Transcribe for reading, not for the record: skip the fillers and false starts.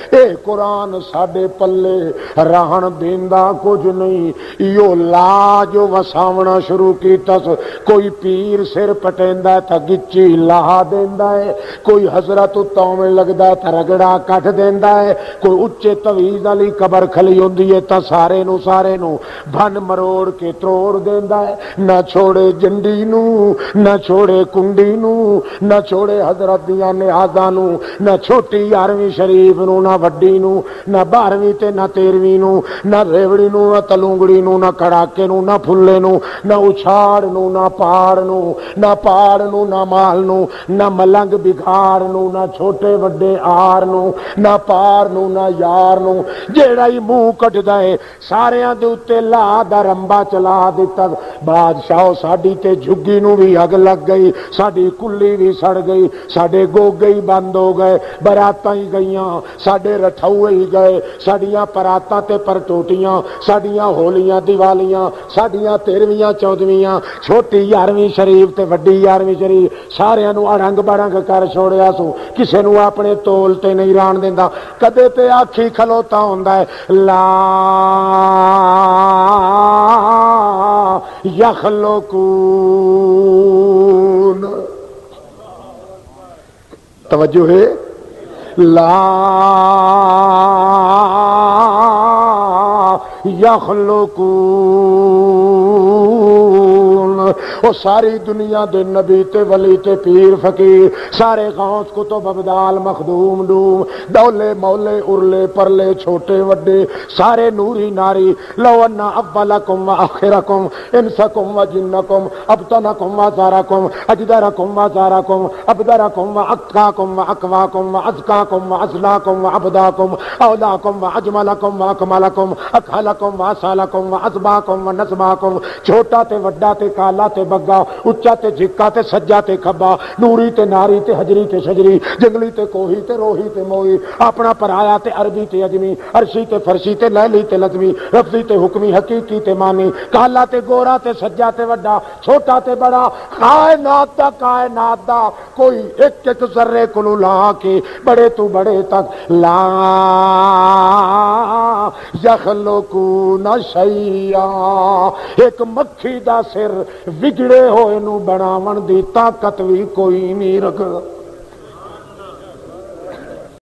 اے قرآن ساڈے پلے رہن دیندا کچھ نہیں، یو لا جو وساونا شروع کیتا کوئی پیر سر پٹیندا تے گچی لا دیندا ہے، کوئی حضرت تومے لگدا تے رگڑا کٹ دیندا ہے، کوئی اچے تویز والی قبر کھلی ہوندی ہے تے سارے نو بھن مروڑ کے تروڑ دیندا ہے، نہ چھوڑے جنڈی نو، نہ چھوڑے کنڈی نو، نہ چھوڑے حضرت دیاں نیازاں نو، نہ چھوٹی 11ویں شریف نو، نہ وڈی نو، نہ 12ویں تے نہ 13ویں نو، نہ ریوڑی نو، نہ تلونگڑی نو، نہ کڑاکے نو، نہ پھلے نو، نہ اچھاڑ نو، نہ پاڑ نو، نہ پاڑ نو، نہ مال نو، نہ ملنگ بگھاڑ نو، نہ چھوٹے وڈے آر نو، نہ پار نو، نہ یار نو، جیڑا ہی منہ کٹدا ہے ساریاں دے اتے لا دا رمبا چلا دیتا۔ بادشاہ ساڈی تے جھگی نو بھی اگ لگ گئی، ساڈی کلی بھی سڑ گئی، ساڈے گوگے ہی بند ہو گئے، براتاں ہی گئیاں، ساڈے رٹھوے ہی گئے، ساڈیاں پراتاں تے پرٹوٹیاں، ساڈیاں ہولیاں دیوالیاں، ساڈیاں 13ویں 14ویں، چھوٹی 11ویں شریف تے وڈی 11ویں شریف ساریاں نو اڑنگ بڑنگ کر چھوڑیا سو، کسے نو اپنے تول تے نہیں ران دیندا، کدے تے آکھی کھلوتا ہوندا ہے لا یخلقون، توجہ ہے، لا یخلقون، وہ ساری دنیا دے نبی تے ولی تے پیر فقیر سارے غوث کتب ابدال مخدوم ڈوم دولے مولے ارلے پرلے چھوٹے وڈے سارے نوری ناری، لو ان اولکم و آخرکم انسکم و جنکم ابطنکم و زارکم اجدرکم و زارکم ابدرکم و اکاکم و اکواکم و ازکاکم و ازلاکم و عبداکم اولاکم و اجملکم و اکملکم اکھلکم و اسالکم و ازباکم و نظماکم، چھوٹا تے وڈا تے کالا تے بگا، اچا تے جھکا تے سجا تے کھبا، نوری تے ناری تے حجری تے شجری، جنگلی تے کوہی تے روہی تے موئی، اپنا پرایا تے عربی تے اجمی، عرشی تے فرشی تے لیلی تے لزمی، لفظی تے حکمی حقیقی تے مانی، کالا تے گورا تے سجا تے وڈا، چھوٹا تے بڑا، کائنات دا کوئی ایک ایک ذرے کو لا کے بڑے تو بڑے تک لا یخلقون شیئا، ایک مکھی دا سر وگڑے ہوئے نو بناون دی طاقت بھی کوئی نہیں رکھدا۔